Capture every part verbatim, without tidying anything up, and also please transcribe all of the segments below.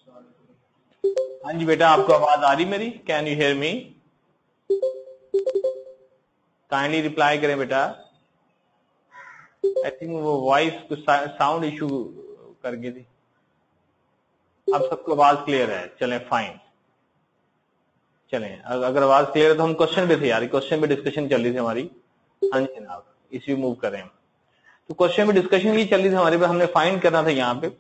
हाँ जी बेटा, आपको आवाज आ रही मेरी? Can you hear me? Kindly reply करें बेटा। आई थिंक वो वॉइस कुछ साउंड इशू कर गई थी। अब सबको आवाज क्लियर है? चलें, फाइन। चलें, अगर आवाज क्लियर है तो हम क्वेश्चन पे थे यार, क्वेश्चन पे डिस्कशन चल रही थी हमारी। हाँ जी जनाब, इसी मूव कर रहे हैं। तो क्वेश्चन पे डिस्कशन ये चल रही थी हमारे पे, हमने फाइंड करना था यहाँ पे,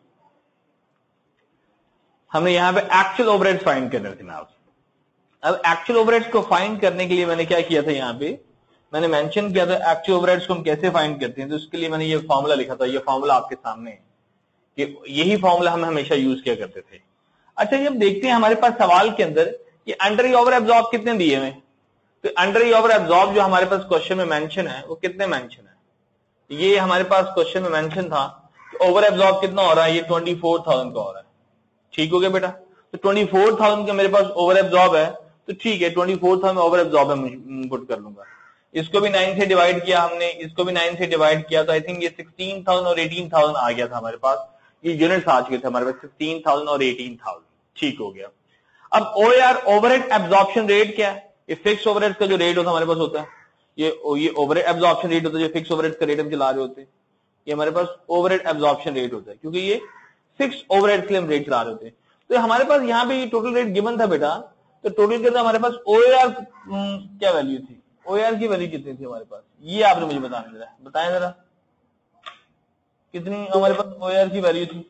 हमने यहाँ पे एक्चुअल ओवरहेड्स फाइंड करने थे जनाब। अब एक्चुअल ओवरहेड्स को फाइंड करने के लिए मैंने क्या किया था, यहाँ पे मैंने मेंशन किया था एक्चुअल ओवरहेड्स को हम कैसे फाइंड करते हैं। तो उसके लिए मैंने ये फॉर्मूला लिखा था, ये फॉर्मूला आपके सामने है, कि यही फॉर्मूला हम हमेशा यूज किया करते थे। अच्छा, जब देखते हैं हमारे पास सवाल के अंदर ये अंडर ओवर एब्जॉर्ब कितने दिए हुए, तो अंडर ओवर एब्जॉर्ब जो हमारे पास क्वेश्चन में मेंशन है वो कितने मेंशन है, ये हमारे पास क्वेश्चन में मेंशन था कि ओवर एब्जॉर्ब कितना हो रहा है, ये ट्वेंटी फोर थाउजेंड का हो रहा है। ठीक हो गया बेटा? तो ट्वेंटी फोर थाउजेंड का मेरे पास ओवर एब्जॉर्ब है, तो ठीक है, twenty four thousand over absorb है, पुट कर लूंगा। इसको भी नाइन से डिवाइड किया हमने, इसको भी नाइन से डिवाइड किया, तो आई थिंक ये सिक्सटीन थाउजेंड और एटीन थाउजेंड आ गया था हमारे पास। ये यूनिट्स आ चुके थे हमारे पास, सिक्सटीन थाउजेंड और एटीन थाउजेंड। ठीक हो गया। अब ओआर ओवरहेड एब्जॉर्प्शन रेट क्या है? ये फिक्स ओवरहेड का जो रेट होता है हमारे पास होता है, ये ये ओवरहेड एब्जॉर्प्शन रेट होता है, जो फिक्स ओवरहेड का रेट हम चला रहे होते हैं, ये हमारे पास ओवरहेड एब्जॉर्प्शन रेट होता है, क्योंकि ये फिक्स ओवरहेड के लिए हम रेट चला रहे होते हैं। तो हमारे पास यहाँ पे टोटल रेट गिवन था बेटा, तो टोटल के अंदर हमारे पास ओआर क्या वैल्यू थी, ओआर की वैल्यू कितनी थी हमारे पास, ये आपने मुझे बताना जरा, बताएं जरा कितनी हमारे पास ओआर की वैल्यू थी।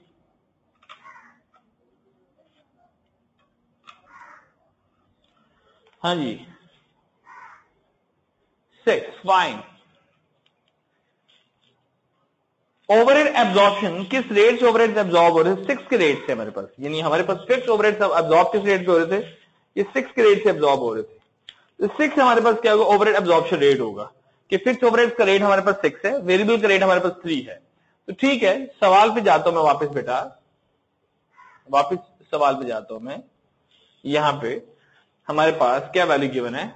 हाँ जी, सिक्स। फाइन। ओवरहेड एब्जॉर्प्शन किस रेट से ओवरहेड एब्जॉर्ब हो रहे थे? सिक्स के रेट से हमारे पास, यानी हमारे पास फिक्स ओवरहेड एब्जॉर्ब किस रेट पे हो रहे थे? ये सिक्स के रेट से एब्जॉर्ब हो रहे थे। तो सिक्स हमारे पास क्या होगा, ओवरहेड एब्जॉर्प्शन रेट होगा, कि फिक्स ओवरहेड का रेट हमारे पास सिक्स है, वेरिएबल का रेट हमारे पास थ्री है। तो ठीक है, सवाल पे जाता हूं मैं वापस बेटा, वापस सवाल पे जाता हूं मैं। यहां पे हमारे पास क्या वैल्यू गिवन है?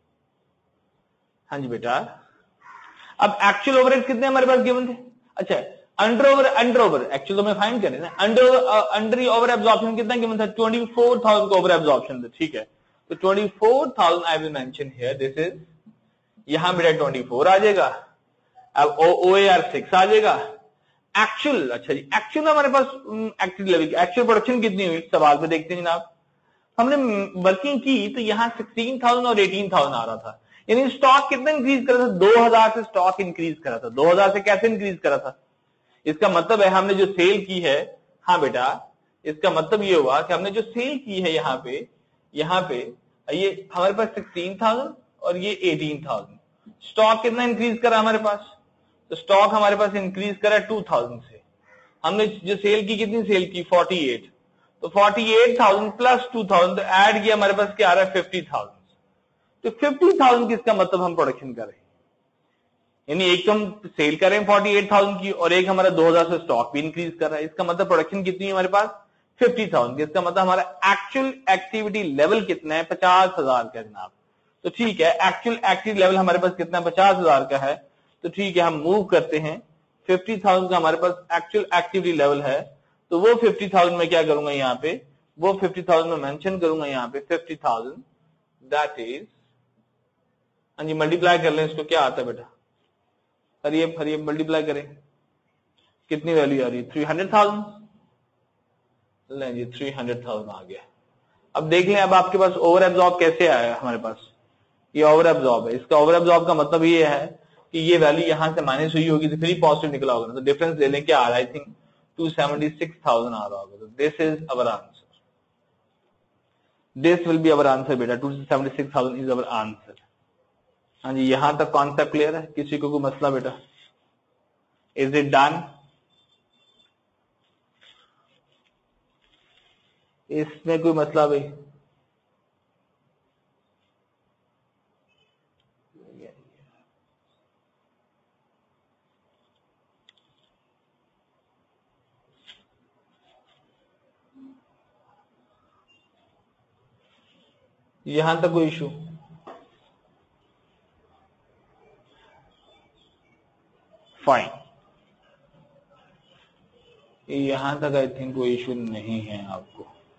हाँ जी बेटा, अब एक्चुअल ओवरहेड कितने हमारे पास गिवन थे? अच्छा, under over under over actual तो मैं फाइंड करें ना, अंडर अंडर ओवर एब्जॉर्प्शन कितना गिवन था? ट्वेंटी फोर थाउजेंड का ओवर एब्जॉर्प्शन था। ठीक है, तो twenty four thousand I will mention here, this is, यहां बेटा ट्वेंटी फोर आ जाएगा, अब ओएआर सिक्स आ जाएगा। एक्चुअल, अच्छा जी, एक्चुअल हमारे पास एक्चुअल लेवल एक्चुअल प्रोडक्शन कितनी हुई, सवाल पे देखते हैं जनाब। हमने वर्किंग की तो यहां सिक्सटीन थाउजेंड और एटीन थाउजेंड आ रहा था, यानी स्टॉक कितना इंक्रीज करा था? दो हजार से स्टॉक इंक्रीज करा था। दो हजार से कैसे इंक्रीज करा था? इसका मतलब है हमने जो सेल की है, हाँ बेटा, इसका मतलब ये हुआ कि हमने जो सेल की है यहाँ पे, यहाँ पे ये हमारे पास सिक्सटीन थाउजेंड और ये एटीन थाउजेंड, स्टॉक कितना इंक्रीज करा हमारे पास? तो स्टॉक हमारे पास इंक्रीज करा टू थाउजेंड से। हमने जो सेल की, कितनी सेल की? Forty eight. तो forty eight thousand plus two thousand, तो ऐड किया हमारे पास क्या आ रहा है? Fifty thousand. तो फिफ्टी थाउजेंड किसका मतलब हम प्रोडक्शन कर रहे हैं, यानी एक तो हम सेल कर रहे हैं फोर्टी एट थाउजेंड की, और एक हमारा दो हजार से स्टॉक भी इंक्रीज कर रहा है। इसका मतलब प्रोडक्शन कितनी है हमारे पास? Fifty thousand. इसका मतलब हमारा एक्चुअल एक्टिविटी लेवल कितना है? पचास हजार का जनाब। तो ठीक है, एक्चुअल एक्टिव लेवल हमारे पास कितना? पचास हजार का है। तो ठीक है, हम मूव करते हैं, फिफ्टी थाउजेंड का हमारे पास एक्चुअल एक्टिविटी लेवल है, तो वो फिफ्टी थाउजेंड में क्या करूंगा यहाँ पे, वो फिफ्टी थाउजेंड में मेंशन करूंगा यहाँ पे, फिफ्टी थाउजेंड दैट इज, हाँ जी, मल्टीप्लाई कर लें इसको, क्या आता है बेटा? करिए करिए, मल्टीप्लाई करें, कितनी वैल्यू आ रही है? Three hundred thousand. लें जी, थ्री हंड्रेड थाउजेंड आ गया। अब देख लें, अब आपके पास ओवर एब्जॉर्ब कैसे आया हमारे पास? ये ओवर एब्जॉर्ब है। इसका ओवर एब्जॉर्ब का मतलब ये है कि ये वैल्यू यहां से माइनस हुई होगी तो फिर ही पॉजिटिव निकला होगा, तो डिफरेंस ले लें, क्या आ रहा है? I think two seventy six thousand आ रहा होगा। तो this is our answer, this will be our answer बेटा, two seventy six thousand is our answer. हाँ जी, यहां तक कॉन्सेप्ट क्लियर है? किसी को कोई मसला बेटा? Is it done? इसमें कोई मसला भाई? यहां तक कोई इशू? फाइन, यहां तक आई थिंक कोई इशू नहीं है आपको।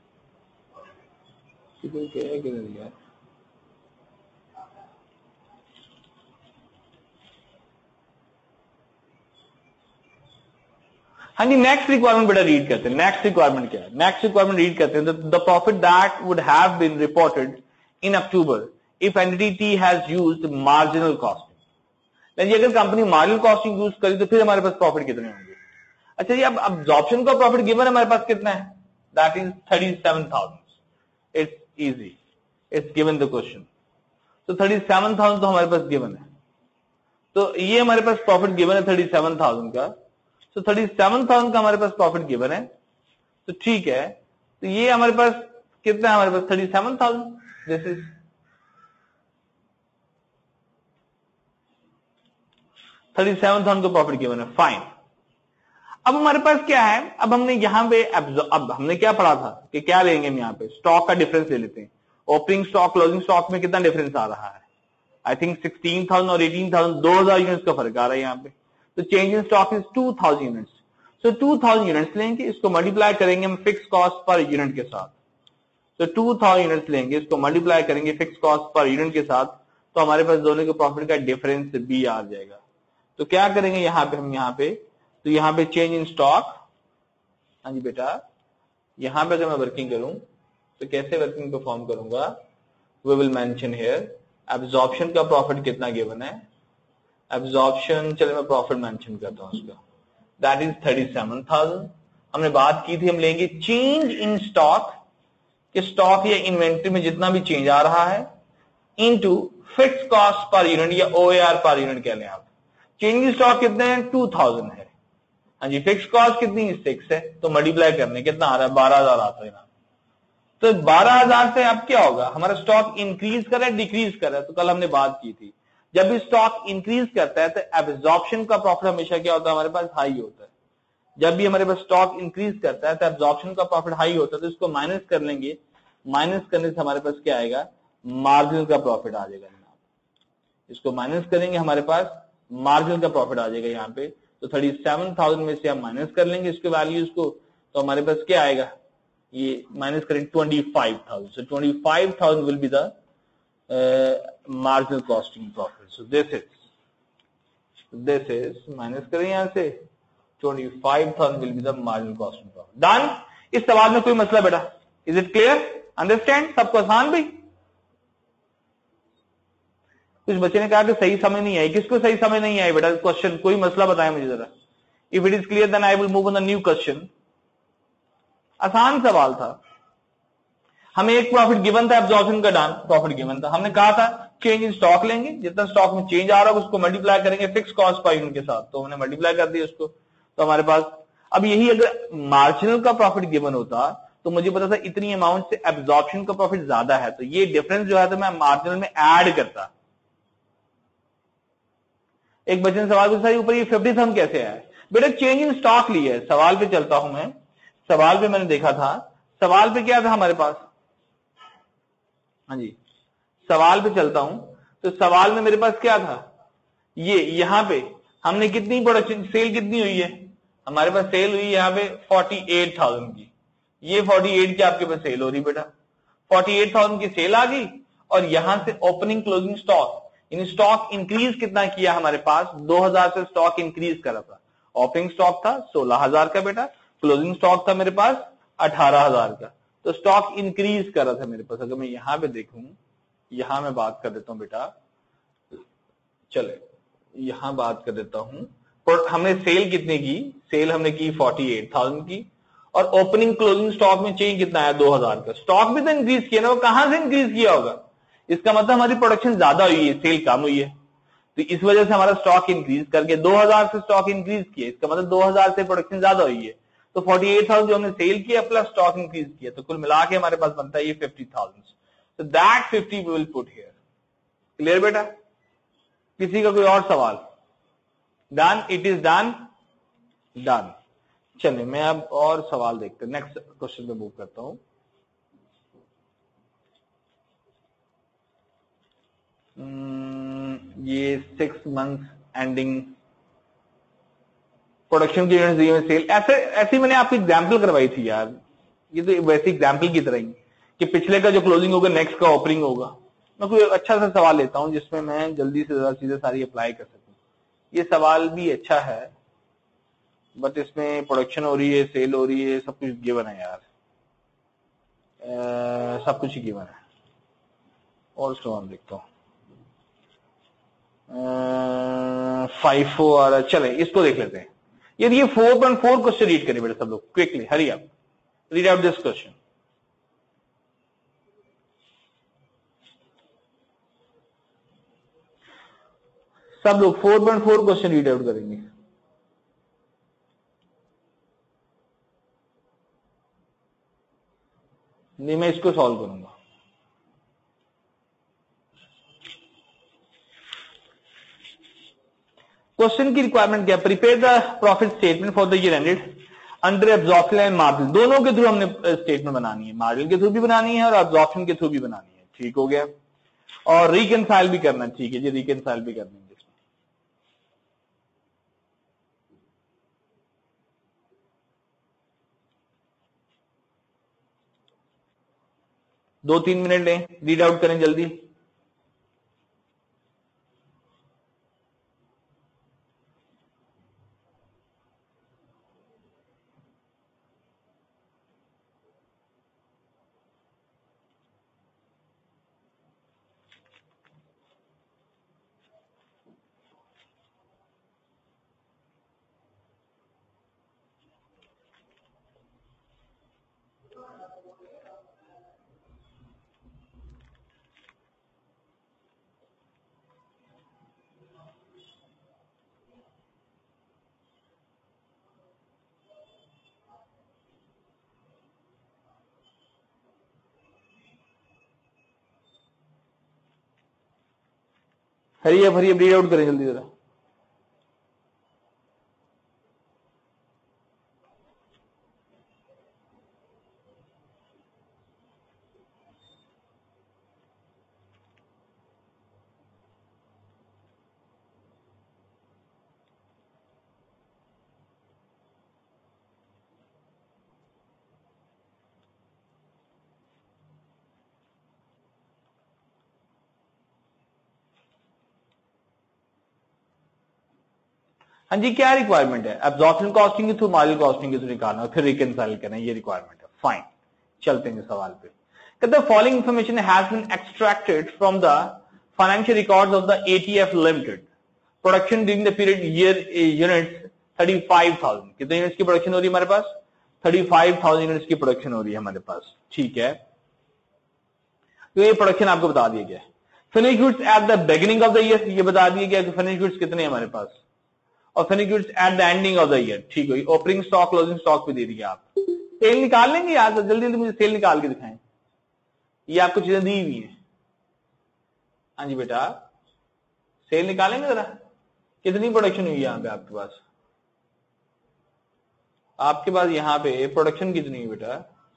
हाँ जी, नेक्स्ट रिक्वायरमेंट बेटा रीड करते हैं। नेक्स्ट रिक्वायरमेंट क्या है? नेक्स्ट रिक्वायरमेंट रीड करते हैं। The profit that would have been reported in October if entity T has used marginal costing. अगर कंपनी मार्जिनल कॉस्टिंग यूज करी तो फिर हमारे पास प्रॉफिट कितने होंगे? अच्छा जी, अब अब्जॉर्प्शन का प्रॉफिट गिवन हमारे पास कितना है? That is thirty seven thousand. It's easy, it's given the question. तो थर्टी सेवन थाउजेंड तो हमारे पास गिवन है, तो ये हमारे पास प्रॉफिट गिवन है थर्टी सेवन थाउजेंड का। तो थर्टी सेवन थाउजेंड का हमारे पास प्रॉफिट गिवन है, तो ठीक है। तो ये हमारे पास कितना है? हमारे पास thirty seven thousand. This is thirty seven thousand का प्रॉफिट गिवन है, फाइन। अब हमारे पास क्या है? अब हमने यहां पे अब हमने क्या पढ़ा था कि क्या लेंगे हम यहां पे? स्टॉक का डिफरेंस ले लेते हैं। ओपनिंग स्टॉक क्लोजिंग स्टॉक में कितना डिफरेंस आ रहा है? आई थिंक सिक्सटीन थाउजेंड और एटीन थाउजेंड, दो हजार यूनिट्स का फर्क आ रहा है यहां पे। तो change in stock is two thousand units. So two thousand units लेंगे, इसको मल्टीप्लाई करेंगे हम फिक्स कॉस्ट पर यूनिट के साथ। तो टू थाउजेंड यूनिट्स लेंगे, इसको मल्टीप्लाई करेंगे फिक्स कॉस्ट पर यूनिट के साथ, तो हमारे पास दोनों के प्रॉफिट का डिफरेंस भी आ जाएगा। तो क्या करेंगे यहां पे हम? यहां पे तो यहां पे चेंज इन स्टॉक, हाँ जी बेटा, यहां पे अगर मैं वर्किंग करूं तो कैसे वर्किंग परफॉर्म करूंगा? We will mention here absorption का प्रॉफिट कितना गिवन है। एब्जॉर्प्शन, चलिए मैं प्रॉफिट मेंशन करता हूं उसका, that is thirty seven thousand. हमने बात की थी हम लेंगे चेंज इन स्टॉक, कि स्टॉक या इन्वेंट्री में जितना भी चेंज आ रहा है, into fix cost per unit या ओएआर पर यूनिट कह लें आप। चेंज इन स्टॉक कितने हैं? टू थाउजेंड है, हाँ जी। फिक्स कॉस्ट कितनी? सिक्स है, तो मल्टीप्लाई करने कितना आ रहा है? बारह हजार आता है ना। तो बारह हजार से अब क्या होगा? हमारा स्टॉक इंक्रीज कर रहा है डिक्रीज कर रहा है? तो कल हमने बात की थी, जब भी स्टॉक इंक्रीज करता है तो एब्जॉर्प्शन का प्रॉफिट हमेशा क्या होता है? हमारे पास हाई होता है। जब भी हमारे पास स्टॉक इंक्रीज करता है तो एब्जॉर्प्शन का प्रॉफिट हाई होता है, तो इसको माइनस कर लेंगे। माइनस करने से हमारे पास क्या आएगा? मार्जिनल का प्रॉफिट आ जाएगा। इसको माइनस करेंगे, हमारे पास मार्जिनल का प्रॉफिट आ जाएगा यहाँ पे। तो थर्टी सेवन थाउजेंड में से हम माइनस कर लेंगे इसके वैल्यूज को, तो हमारे पास क्या आएगा? ये माइनस करेंगे twenty five thousand. So twenty five thousand will be the marginal costing profit. So this is this is minus करें यहां से, twenty five thousand will be the marginal costing profit. Done. इस सवाल में कोई मसला बेटा? Is it clear? अंडरस्टैंड? सबको आसान भी? कुछ बच्चे ने कहा कि सही समझ नहीं आई। किसको सही समझ नहीं आई बेटा क्वेश्चन? कोई मसला बताए मुझे जरा। If it is clear then I will move on the new question. आसान सवाल था। हमें एक प्रॉफिट गिवन था, एब्जॉर्प्शन का डान प्रॉफिट गिवन था। हमने कहा था चेंज इन स्टॉक लेंगे, जितना स्टॉक में चेंज आ रहा है उसको मल्टीप्लाई करेंगे फिक्स कॉस्ट पर यूनिट के साथ। तो हमने मल्टीप्लाई कर दिया उसको, तो हमारे पास अब यही अगर मार्जिनल का प्रॉफिट गिवन होता तो मुझे पता था इतनी अमाउंट से एब्जॉर्प्शन का प्रॉफिट ज्यादा है, तो ये डिफरेंस जो है तो मैं मार्जिनल में ऐड करता। एक बच्चे ने सवाल पूछा ऊपर ये फिफ्टी थम कैसे आया? बेटा चेंज इन स्टॉक लिया है। सवाल पे चलता हूं मैं, सवाल पे मैंने देखा था, सवाल पे क्या था हमारे पास? हाँ जी, सवाल पे चलता हूं तो सवाल में मेरे पास क्या था? ये यहां पे हमने कितनी प्रोडक्शन सेल कितनी हुई है? हमारे पास सेल हुई यहां पे फोर्टी एट थाउजेंड की। ये फोर्टी एट की आपके पास सेल हो रही बेटा, फोर्टी एट थाउजेंड की सेल आ गई। और यहां से opening closing stock, in stock increase कितना किया? हमारे पास दो हजार से स्टॉक इंक्रीज करा था। ओपनिंग स्टॉक था सोलह हजार का बेटा, क्लोजिंग स्टॉक था मेरे पास अठारह हजार का। तो स्टॉक इंक्रीज कर रहा था मेरे पास। अगर मैं यहां पे देखूं, यहां मैं बात कर देता हूं बेटा, चले यहां बात कर देता हूं। और हमने सेल कितने की? सेल हमने की फोर्टी एट थाउजेंड की। और ओपनिंग क्लोजिंग स्टॉक में चेंज कितना आया? दो हजार का। स्टॉक भी तो इंक्रीज किया ना, वो कहां से इंक्रीज किया होगा? इसका मतलब हमारी प्रोडक्शन ज्यादा हुई है, सेल कम हुई है, तो इस वजह से हमारा स्टॉक इंक्रीज करके दो हजार से स्टॉक इंक्रीज किया। इसका मतलब दो हजार से प्रोडक्शन ज्यादा हुई है, तो फोर्टी एट थाउजेंड जो हमने सेल किया प्लस स्टॉक इंक्रीज किया, तो कुल मिला के हमारे पास बनता है ये फिफ्टी थाउजेंड। तो that fifty we will put here. Clear बेटा? किसी का कोई और सवाल? Done? It is done? Done. चलिए मैं अब और सवाल देखते हैं, नेक्स्ट क्वेश्चन पे मूव करता हूं। ये सिक्स मंथ एंडिंग प्रोडक्शन की यूनिट सेल, ऐसे ऐसी मैंने आपकी एग्जाम्पल करवाई थी यार, ये तो वैसे एग्जाम्पल की तरह ही कि पिछले का जो क्लोजिंग होगा नेक्स्ट का ओपनिंग होगा। मैं कोई अच्छा सा सवाल लेता हूं जिसमें मैं जल्दी से ज्यादा चीजें सारी अप्लाई कर सकूं। ये सवाल भी अच्छा है बट इसमें प्रोडक्शन हो रही है, सेल हो रही है, सब कुछ गिवन है यार, आ, सब कुछ ही गिवन है। और सो हम देखता हूँ फाइव फोर, चले इसको देख लेते हैं। यदि ये four point four question read करें बेटा सब लोग quickly, hurry up, read out this question. सब लोग four point four question read out करेंगे। नहीं, मैं इसको सॉल्व करूंगा। क्वेश्चन की रिक्वायरमेंट क्या है? Prepare the profit statement for the year ended under absorption and margin. दोनों के थ्रू हमने स्टेटमेंट बनानी है, मार्जिन के थ्रू भी बनानी है और एब्जॉर्प्शन के थ्रू भी बनानी है। ठीक हो गया। और रिकनसाइल भी करना, ठीक है जी, रिकनसाइल भी करनी है। दो तीन मिनट लें, रीड आउट करें जल्दी। हरी अब हरी अब रीड आउट करें जल्दी जरा। हाँ जी, क्या रिक्वायरमेंट है? एब्जॉर्प्शन कॉस्टिंग के थ्रू मार्जिनल कॉस्टिंग के थ्रू निकालना और फिर रिकनसाइल करना, ये रिक्वायरमेंट है। फाइन, चलते हैं सवाल पे। कहते हैं following information has been extracted from the financial records of the ATF limited. Production during the period year units thirty five thousand. कितने यूनिट्स की प्रोडक्शन हो रही है हमारे पास? थर्टी फाइव थाउजेंड यूनिट्स की प्रोडक्शन हो रही है हमारे पास। ठीक है, तो ये प्रोडक्शन आपको बता दिया गया। Finish goods at the beginning of the year, ये बता दिया गया कि फिनिश गुड्स कितने हैं हमारे पास, और finish goods at the ending of the year. ठीक है, ओपनिंग स्टॉक क्लोजिंग स्टॉक भी दे दिया। आप सेल निकाल लेंगे यार, जल्दी जल्दी मुझे सेल निकाल के दिखाएं। ये आपको चीजें दी हुई है। हाँ जी बेटा, सेल निकालेंगे जरा, कितनी प्रोडक्शन हुई है यहाँ पे आपके पास? आपके पास यहाँ पे प्रोडक्शन कितनी है बेटा?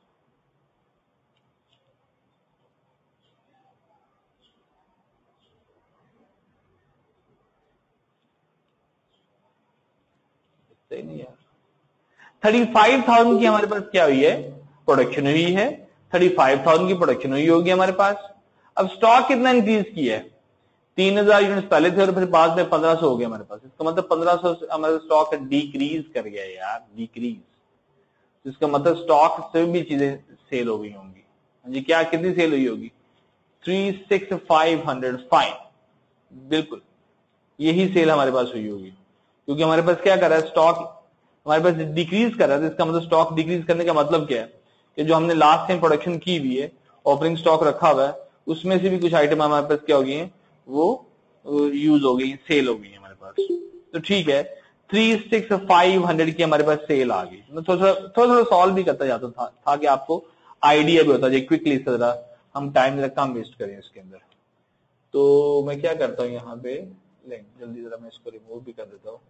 सही नहीं यार, थर्टी फाइव थाउजेंड की हमारे पास क्या हुई है? प्रोडक्शन हुई है। थर्टी फाइव थाउजेंड की प्रोडक्शन हुई होगी हमारे पास। अब स्टॉक कितना इंक्रीज किया है? तीन हजार यूनिट पहले थे और फिर बाद में पंद्रह सौ हो गया हमारे पास। इसका मतलब पंद्रह सौ हमारा स्टॉक डिक्रीज कर गया यार, डिक्रीज। इसका मतलब स्टॉक से भी चीजें सेल हो गई होंगी। जी, क्या कितनी सेल हुई होगी? Three six five hundred fine, बिल्कुल यही सेल हमारे पास हुई होगी, क्योंकि हमारे पास क्या कर रहा है? स्टॉक हमारे पास डिक्रीज कर रहा है। इसका मतलब स्टॉक डिक्रीज करने का मतलब क्या है कि जो हमने लास्ट टाइम प्रोडक्शन की हुई है, ओपनिंग स्टॉक रखा हुआ है, उसमें से भी कुछ आइटम हमारे पास क्या हो गई है? वो यूज हो गई, सेल हो गई है हमारे पास। तो ठीक है, थ्री सिक्स फाइव हंड्रेड की हमारे पास सेल आ गई। मैं थोड़ा थोड़ा थोड़ा सॉल्व भी करता जाता था ताकि आपको आइडिया भी होता जाए क्विकली, जरा हम टाइम जरा कम वेस्ट करें इसके अंदर। तो मैं क्या करता हूँ यहाँ पे, जल्दी जरा मैं इसको रिमूव भी कर देता हूँ।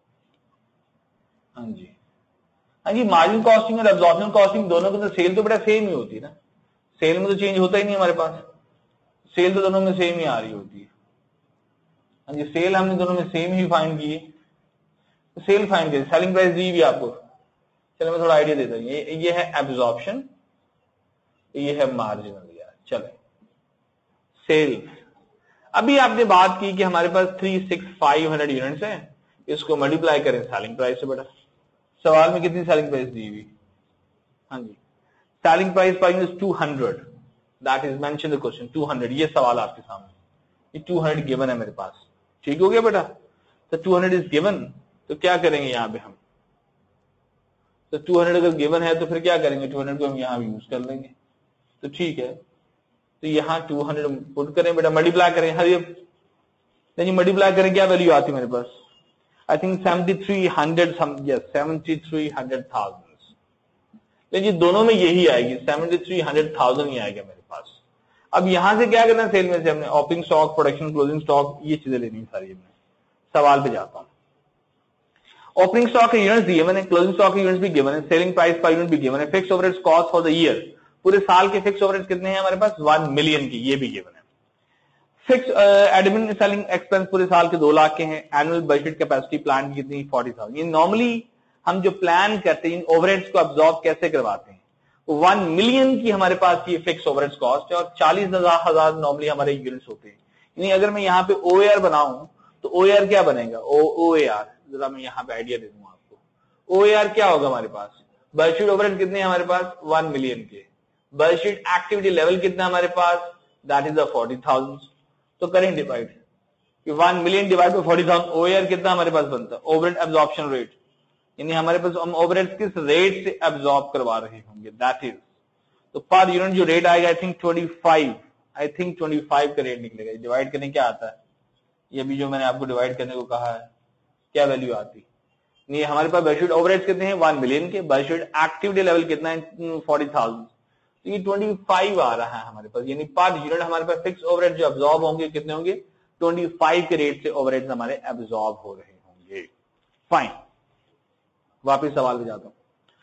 हाँ जी, हाँ जी, मार्जिन कॉस्टिंग और एब्जॉर्प्शन कॉस्टिंग दोनों की तो सेल तो बड़ा सेम ही होती है ना। सेल में तो चेंज होता ही नहीं हमारे पास, सेल तो दोनों में सेम ही आ रही होती है। हाँ जी, सेल हमने दोनों में सेम ही फाइंड की, तो सेल फाइंड की, सेलिंग प्राइस दी भी आपको। चलो मैं थोड़ा आइडिया देता हूँ। ये ये है एब्जॉर्प्शन, ये है मार्जिनल यार। चले सेल्स, अभी आपने बात की कि हमारे पास three six five hundred units हैं, इसको मल्टीप्लाई करें सेलिंग प्राइस से। बेटा सवाल में कितनी सेलिंग प्राइस दी हुई? हाँ जी, selling price per unit two hundred, that is mention the question two hundred. ये सवाल आपके सामने, ये टू हंड्रेड गिवन है मेरे पास। ठीक हो गया बेटा, तो टू हंड्रेड इज गिवन, तो क्या करेंगे यहाँ पे हम, तो टू हंड्रेड अगर गिवन है तो फिर क्या करेंगे, टू हंड्रेड को हम यहाँ यूज कर लेंगे। तो ठीक है, तो यहाँ टू हंड्रेड पुट करें बेटा, मल्टीप्लाई करें। हर नहीं मल्टीप्लाई करें, क्या वैल्यू आती है मेरे पास? I think seventy three hundred yes seventy three hundred thousand. लेकिन दोनों में यही आएगी, सेवेंटी थ्री हंड्रेड थाउजेंड ही आएगा मेरे पास। अब यहां से क्या करना है, सेल में से हमने opening stock, production, closing stock, ये चीजें लेनी है सारी। हमने सवाल पे जाता हूं। ओपनिंग स्टॉक के यूनिट्स दिए मैंने, क्लोजिंग स्टॉक के यूनिट्स भी गिवन है, सेलिंग प्राइस पर यूनिट भी गिवन है, fix overheads cost for the year, पूरे साल के फिक्स ओवरहेड्स कितने हैं हमारे पास? वन मिलियन की, ये भी गिवन है। फिक्स एडमिन सेलिंग एक्सपेंस पूरे साल के दो लाख के हैं। एनुअल बजट कैपेसिटी प्लान की कितनी? Forty thousand. ये नॉर्मली हम जो प्लान करते हैं इन ओवरहेड्स को अब्सॉर्ब कैसे करवाते हैं, वन मिलियन की हमारे पास ये फिक्स ओवरहेड्स कॉस्ट है और चालीस हजार हजार नॉर्मली हमारे यूनिट्स होते हैं। यानी अगर मैं यहाँ पे ओ ए आर बनाऊं तो ओ ए आर क्या बनेगा? ओ ए आर, जरा मैं यहाँ पे आइडिया दे दूं आपको। ओ ए आर क्या होगा हमारे पास? बजट ओवरहेड कितने हैं हमारे पास? वन मिलियन के। बजट एक्टिविटी लेवल कितना हमारे पास? That is the forty thousand. तो करें divide, one million divide by forty thousand, O A R कितना हमारे पास बनता है? ओवरहेड एब्जॉर्प्शन रेट, यानी हमारे पास हम ओवरहेड किस रेट से एब्जॉर्ब करवा रहे होंगे, दैट इज, तो पर यूनिट जो रेट आएगा I think twenty five, I think twenty five का रेट निकलेगा। डिवाइड करने क्या आता है? ये भी जो मैंने आपको डिवाइड करने को कहा है, क्या वैल्यू आती? नहीं, हमारे पास बजट ओवरहेड कितने हैं? वन मिलियन के। बजट एक्टिविटी लेवल कितना है? Forty thousand. तो ये ट्वेंटी फाइव आ रहा है हमारे पास, यानी पर यूनिट हमारे पास फिक्स ओवरहेड जो एब्जॉर्ब होंगे कितने होंगे? ट्वेंटी फाइव के रेट से ओवरहेड हमारे एब्जॉर्ब हो रहे होंगे। फाइन, वापिस सवाल पे जाता हूं।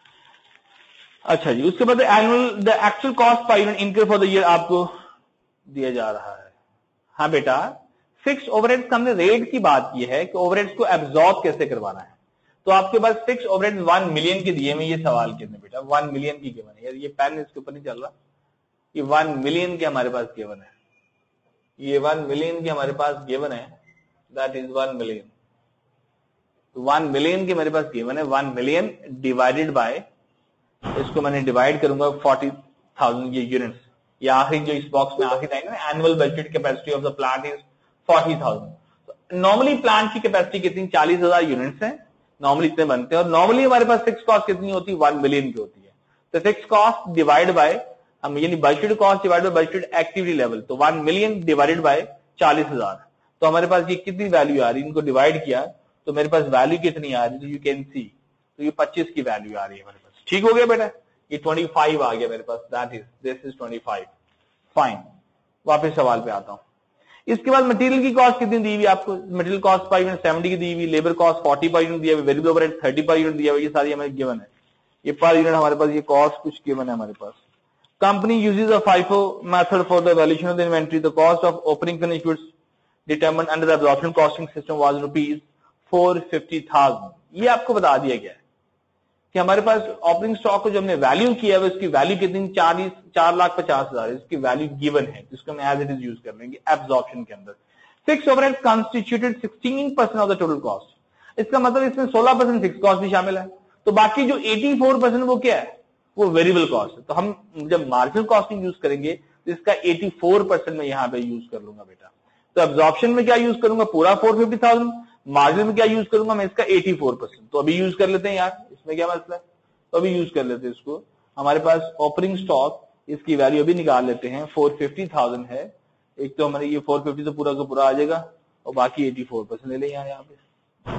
अच्छा जी, उसके बाद annual the actual cost per unit income for the year आपको दिया जा रहा है। हाँ बेटा, फिक्स ओवरहेड्स का हमने रेट की बात की है कि ओवरहेड्स को एब्जॉर्ब कैसे करवाना है। तो आपके पास फिक्स ओवरहेड्स वन मिलियन के दिए में, ये सवाल कितने बेटा? वन मिलियन की गिवन है यार, ये पेन इसके ऊपर नहीं चल रहा, ये वन मिलियन के हमारे पास गिवन है, ये वन मिलियन के हमारे पास गिवन है, that is one million. One million के मेरे पास गिवन है, वन मिलियन डिवाइडेड बाय, इसको मैंने डिवाइड करूंगा फोर्टी थाउजेंड ये यूनिट्स, ये आखिरी जो इस बॉक्स में आखिरी आएगा ना, annual budget capacity of the plant is forty thousand. Normally plant की कैपेसिटी कितनी? चालीस हजार यूनिट्स है, नॉर्मली इतने बनते हैं। और नॉर्मली हमारे पास फिक्स कॉस्ट कितनी होती है? वन मिलियन की होती है। तो फिक्स कॉस्ट डिवाइड बाय हम, यानी budget cost divide by budget activity level, तो वन मिलियन डिवाइडेड बाय चालीस हजार। तो हमारे पास ये कितनी वैल्यू आ रही है? इनको डिवाइड किया तो मेरे पास वैल्यू कितनी आ रही है? तो यू कैन सी, तो ये पच्चीस की वैल्यू आ रही है मेरे पास। ठीक हो गया बेटा, ये ट्वेंटी फाइव आ गया मेरे पास, that is this is twenty five. Fine, वापस सवाल पे आता हूं। इसके बाद मटेरियल की कॉस्ट कितनी दी हुई आपको? Material cost per unit seventy की दी हुई, labour cost forty per unit दिया हुआ, variable overhead thirty per unit दिया हुआ, ये सारी हमें गिवन है। ये पर यूनिट हमारे पास ये कॉस्ट कुछ गिवन है हमारे पास। Company uses a FIFO method for the valuation of the inventory. The cost of opening finished goods determined under the absorption costing system was rupees four fifty thousand. ये आपको बता दिया गया है कि हमारे पास ओपनिंग स्टॉक को जो हमने वैल्यू किया है उसकी वैल्यू कितनी? चालीस चार लाख पचास हजार, इसकी वैल्यू गिवन है, जिसको हम एज इट इज यूज कर लेंगे एब्जॉर्प्शन के अंदर। Fix overhead constituted sixteen percent of the total cost. इसका मतलब इसमें सोलह परसेंट फिक्स कॉस्ट भी शामिल है, तो बाकी जो चौरासी परसेंट वो क्या है? वो वेरिएबल कॉस्ट है। तो हम जब मार्जिनल कॉस्टिंग यूज करेंगे तो इसका चौरासी परसेंट में यहां पे यूज कर लूंगा बेटा। तो एब्जॉर्प्शन में क्या यूज करूंगा? पूरा फोर फिफ्टी थाउजेंड। मार्जिन में क्या यूज करूंगा मैं? इसका चौरासी परसेंट। तो अभी यूज कर लेते हैं यार, इसमें क्या मसला है? तो अभी यूज कर लेते हैं इसको। हमारे पास ओपनिंग स्टॉक, इसकी वैल्यू अभी निकाल लेते हैं, फोर फिफ्टी थाउजेंड है। एक तो हमारे ये फोर फिफ्टी तो पूरा का पूरा आ जाएगा और बाकी चौरासी परसेंट ले लें यहाँ यहाँ पे।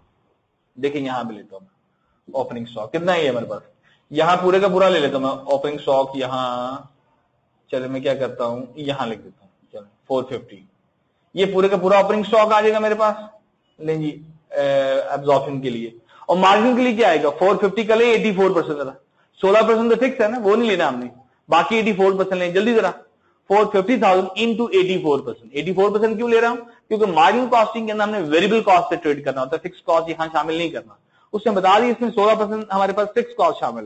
देखिए यहाँ पे लेता हूँ ओपनिंग स्टॉक कितना है हमारे पास, यहाँ पूरे का पूरा ले लेता हूँ मैं ओपनिंग स्टॉक। यहाँ चलो मैं क्या करता हूँ, यहाँ लिख देता हूँ, चलो फोर फिफ्टी, ये पूरे का पूरा ओपनिंग स्टॉक आ जाएगा मेरे पास। लें जी एब्जॉर्प्शन के लिए। और मार्जिन के लिए क्या आएगा? फोर फिफ्टी का ले चौरासी परसेंट, जरा सोलह परसेंट तो फिक्स है ना, वो नहीं लेना हमने, बाकी चौरासी परसेंट लें जल्दी जरा। फोर फिफ्टी थाउजेंड इंटू चौरासी परसेंट। चौरासी परसेंट क्यों ले रहा हूं? क्योंकि मार्जिन कॉस्टिंग के अंदर हमने वेरिएबल कॉस्ट से ट्रेड करना होता है, फिक्स कॉस्ट यहां शामिल नहीं करना। उसने बता दी इसमें सोलह परसेंट हमारे पास फिक्स कॉस्ट शामिल है,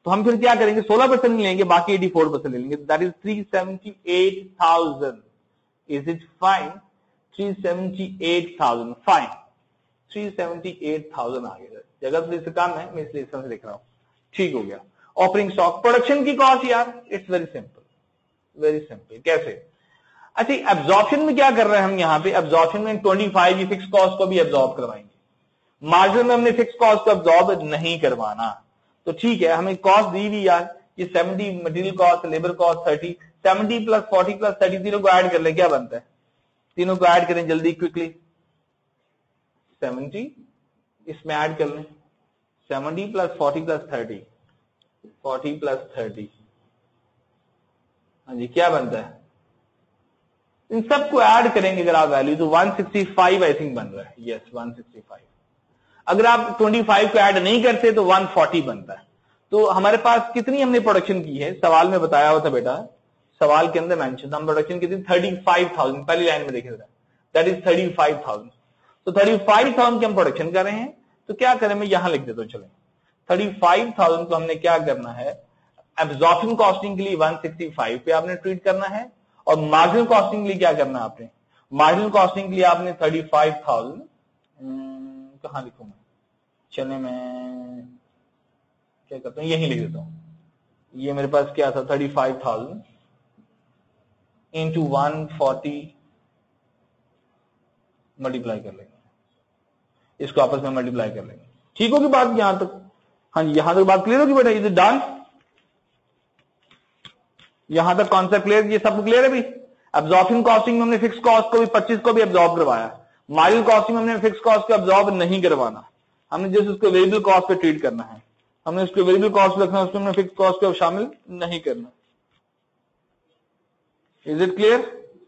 तो हम फिर क्या करेंगे, सोलह परसेंट लेंगे, बाकी एटी फोर परसेंट ले लेंगे, that is three seventy eight thousand. Is it fine? Three seventy eight thousand, fine, three seventy eight thousand आ गया। जगह से कम है, मैं इसलिए इसमें देख रहा हूं, ठीक हो गया। ऑपरेटिंग स्टॉक, प्रोडक्शन की कॉस्ट यार, it's very simple, very simple. कैसे? अच्छा, एब्जॉर्प्शन में क्या कर रहे हैं हम यहाँ पे, एब्जॉर्प्शन में ट्वेंटी फाइव की फिक्स कॉस्ट को भी एब्जॉर्ब करवाएंगे। मार्जिन में हमने फिक्स कॉस्ट को एब्जॉर्ब नहीं करवाना, तो ठीक है, हमें कॉस्ट दी हुई यार, ये seventy material cost, labour cost thirty, seventy plus forty plus thirty, तीनों को ऐड कर ले, क्या बनता है? तीनों को ऐड करें जल्दी, क्विकली, सेवेंटी इसमें ऐड कर लें, seventy plus forty plus thirty, forty plus thirty, हाँ जी, क्या बनता है? इन सबको ऐड करेंगे अगर आप वैल्यू, तो one sixty five I think बन रहा है, यस वन सिक्सटी फाइव। अगर आप ट्वेंटी फाइव को ऐड नहीं करते तो वन फोर्टी बनता है। तो हमारे पास कितनी हमने प्रोडक्शन की है, सवाल में बताया हुआ था बेटा, सवाल के अंदर मेंशन था, हम प्रोडक्शन कितनी, थर्टी फाइव थाउजेंड, पहली लाइन में देखे थे, that is thirty five thousand. तो थर्टी फाइव थाउजेंड की हम प्रोडक्शन कर रहे हैं, तो क्या करें, मैं यहां लिख देता हूं, चलें, थर्टी फाइव थाउजेंड को हमने क्या करना है, एब्जॉर्प्शन कॉस्टिंग के लिए वन सिक्सटी फाइव पे आपने ट्रीट करना है, और मार्जिनल कॉस्टिंग के लिए क्या करना है आपने, मार्जिनल कॉस्टिंग के लिए आपने थर्टी फाइव थाउजेंड, कहां लिखूं मैं, चले मैं क्या करता हूं, यही लिख देता हूं, ये मेरे पास क्या था, thirty five thousand into one forty multiply कर लेंगे, इसको आपस में मल्टीप्लाई कर लेंगे, ठीक होगी बात यहां तक? हाँ जी, यहां तक बात क्लियर होगी बेटा, इज इट डन? यहां तक कॉन्सेप्ट क्लियर, ये सब क्लियर है भाई? एब्जॉर्प्शन कॉस्टिंग में हमने फिक्स कॉस्ट को भी पच्चीस को भी एब्जॉर्ब करवाया, मार्जिनल कॉस्टिंग में हमने फिक्स कॉस्ट को एब्जॉर्ब नहीं करवाना, हमने जैसे उसको वेरिएबल कॉस्ट पे ट्रीट करना है, हमने उसको वेरिएबल कॉस्ट रखना है, उसमें हमने फिक्स कॉस्ट को शामिल नहीं करना। Is it clear?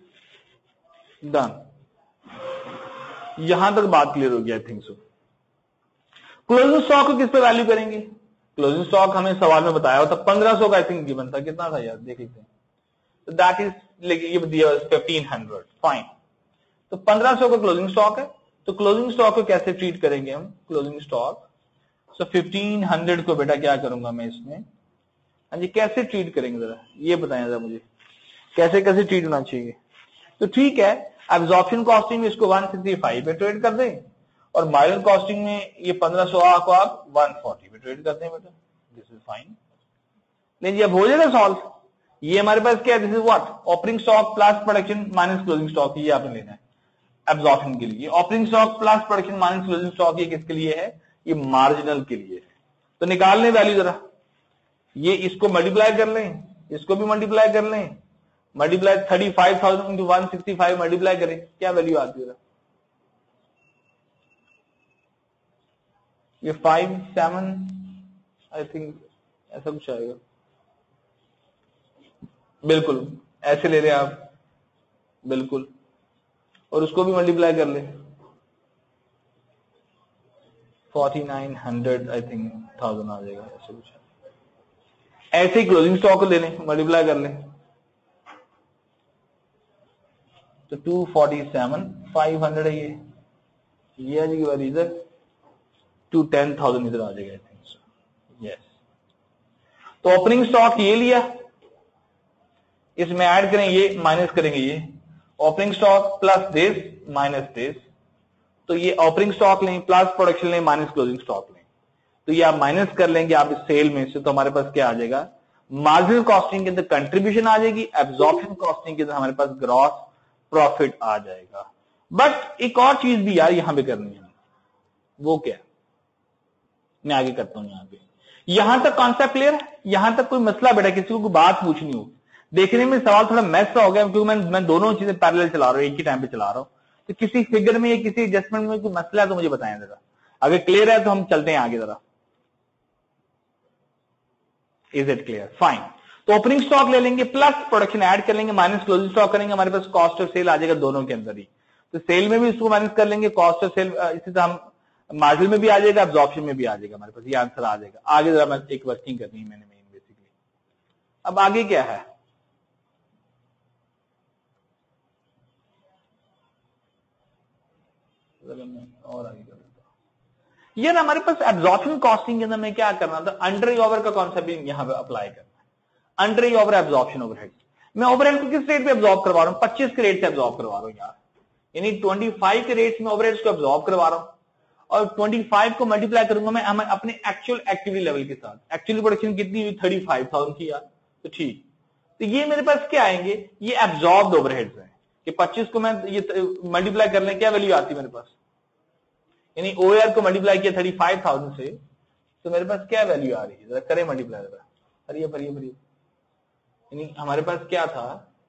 डन, यहां तक बात क्लियर होगी I think so. Closing stock को किस पे वैल्यू करेंगे? क्लोजिंग स्टॉक हमें सवाल में बताया होता पंद्रह सौ का आई थिंक गिवन था, कितना था यार देख लेते हैं, तो दैट इज ये दिया फिफ्टीन हंड्रेड, फाइन। तो पंद्रह सौ का क्लोजिंग स्टॉक है, तो क्लोजिंग स्टॉक को कैसे ट्रीट करेंगे हम, closing stock, so fifteen hundred को बेटा क्या करूंगा मैं इसमें, हाँ जी, कैसे ट्रीट करेंगे जरा ये बताएं जरा मुझे, कैसे कैसे ट्रीट होना चाहिए? तो ठीक है, एब्जॉर्प्शन कॉस्टिंग में इसको वन सिक्सटी फाइव पे ट्रेड कर दें, और मार्जिनल कॉस्टिंग में ये पंद्रह सौ को आप वन फोर्टी पे ट्रेड करते हैं बेटा, दिस इज फाइन। नहीं, अब हो जाएगा सॉल्व। ये हमारे पास क्या है, this is what, operating stock plus production minus closing stock, ये आपने लेना है एब्जॉर्प्शन के लिए। Operating stock plus production minus closing stock, ये किसके लिए है, ये मार्जिनल के लिए है। तो निकाल लें वैल्यू जरा, ये इसको मल्टीप्लाई कर लें, इसको भी मल्टीप्लाई कर लें, multiply thirty five thousand into one sixty five multiply करें, क्या वैल्यू आती है? ये फाइव सेवन आई थिंक ऐसा कुछ आएगा, बिल्कुल ऐसे ले रहे आप, बिल्कुल, और उसको भी मल्टीप्लाई कर ले, forty nine hundred I think thousand आ जाएगा, ऐसे कुछ। ऐसे ही क्लोजिंग स्टॉक को ले लें, मल्टीप्लाई कर लें, तो two forty seven, five hundred है ये, ये आ जाएगी वैल्यू इधर, टू टेन थाउजेंड इधर आ जाएगा आई थिंक सो, यस। तो ओपनिंग स्टॉक ये लिया, इसमें ऐड करें ये, माइनस करेंगे ये, opening stock plus this minus this, तो ये ओपनिंग स्टॉक लें प्लस प्रोडक्शन लें माइनस क्लोजिंग स्टॉक लें, तो ये आप माइनस कर लेंगे आप इस सेल में से, तो हमारे पास क्या आ जाएगा, मार्जिनल कॉस्टिंग के अंदर कंट्रीब्यूशन आ जाएगी, एब्जॉर्प्शन कॉस्टिंग के अंदर हमारे पास ग्रॉस प्रॉफिट आ जाएगा। बट एक और चीज भी यार यहां पे करनी है, वो क्या, मैं आगे करता हूं। यहां पे यहां तक कॉन्सेप्ट क्लियर है? यहां तक कोई मसला बेटा, किसी को कोई बात पूछनी हो? देखने में सवाल थोड़ा मैस सा हो गया, क्योंकि मैं मैं दोनों चीजें पैरेलल चला रहा हूं, एक ही टाइम पे चला रहा हूं, तो किसी फिगर में या किसी एडजस्टमेंट में कोई मसला है तो मुझे बताएं जरा, अगर क्लियर है तो हम चलते हैं आगे जरा। Is it clear? फाइन। तो ओपनिंग स्टॉक ले लेंगे प्लस प्रोडक्शन ऐड कर लेंगे माइनस क्लोजिंग स्टॉक करेंगे, हमारे पास कॉस्ट ऑफ सेल आ जाएगा दोनों के अंदर ही। तो सेल में भी इसको माइनस कर लेंगे, कॉस्ट ऑफ सेल इसी तरह हम मार्जिन में भी आ जाएगा, एब्जॉर्प्शन में भी आ जाएगा, हमारे पास ये आंसर आ जाएगा। आगे जरा मैं एक वर्किंग करनी है मैंने मेन बेसिकली। अब आगे क्या है, और आगे कर देता हूं। ये ना हमारे पास एब्जॉर्प्शन कॉस्टिंग के अंदर में क्या करना था, अंडर ओवर का कॉन्सेप्ट भी यहां पे अप्लाई करना है। अंडर ओवर एब्जॉर्प्शन ओवरहेड, मैं ओवरहेड को किस रेट पे एब्जॉर्ब करवा रहा हूं, पच्चीस के रेट से एब्जॉर्ब करवा रहा हूं यार, यानी पच्चीस के रेट में ओवरहेड्स को एब्जॉर्ब करवा रहा हूं और पच्चीस को मल्टीप्लाई करूंगा मैं अपने एक्चुअल एक्टिविटी लेवल के साथ। एक्चुअली प्रोडक्शन कितनी हुई, पैंतीस हज़ार की यार, तो ठीक, तो ये मेरे पास क्या आएंगे, ये एब्जॉर्ब्ड ओवरहेड्स हैं कि पच्चीस को मैं ये मल्टीप्लाई कर लें क्या वैल्यू आती है मेरे पास, यानी ओआर को मल्टीप्लाई किया पैंतीस हज़ार से, तो मेरे पास क्या वैल्यू आ रही है, जरा करें मल्टीप्लाई, जरा भरिए भरिए भरिए, यानी हमारे पास क्या था,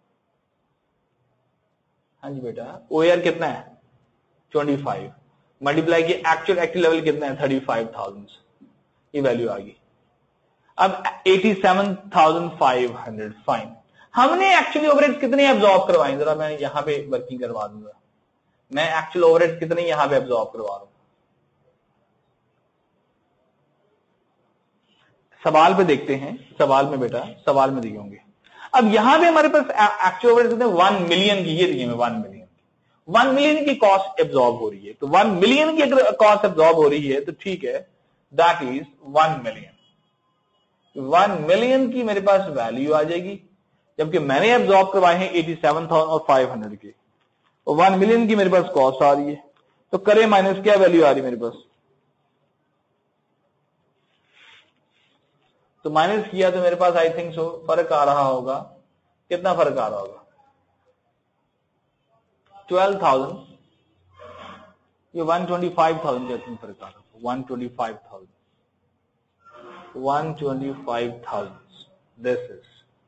हाँ जी बेटा, ओआर कितना है पच्चीस, मल्टीप्लाई किया एक्चुअल एक्टिव लेवल कितना है पैंतीस हज़ार, ये वैल्यू आ गई। अब सत्तासी हज़ार पाँच सौ, फाइन, हमने एक्चुअली ओवरहेड्स कितने एब्जॉर्ब करवाए, जरा मैं यहां पे वर्किंग करवा दूंगा, मैं एक्चुअल ओवरहेड्स कितने यहां पे एब्जॉर्ब करवा रहा हूं, सवाल पे देखते हैं, सवाल में बेटा, सवाल में दिए होंगे। अब यहां पे हमारे पास एक्चुअल ओवरहेड्स कितने, वन मिलियन की, ये दिए में वन मिलियन की, वन मिलियन की कॉस्ट एब्जॉर्ब हो रही है, तो वन मिलियन की अगर कॉस्ट एब्जॉर्ब हो रही है तो ठीक है, that is one million, one million की मेरे पास वैल्यू आ जाएगी, जबकि मैंने एब्जॉर्ब करवाए हैं सत्तासी हज़ार और पाँच सौ के, और वन मिलियन की मेरे पास कॉस्ट आ रही है, तो करें माइनस क्या वैल्यू आ रही है मेरे पास, तो माइनस किया तो मेरे पास आई थिंक सो फर्क आ रहा होगा, कितना फर्क आ रहा होगा, ट्वेल्व थाउजेंड, ये वन ट्वेंटी फाइव थाउजेंड के फर्क आ रहा है, one twenty five thousand, one twenty five thousand, this is,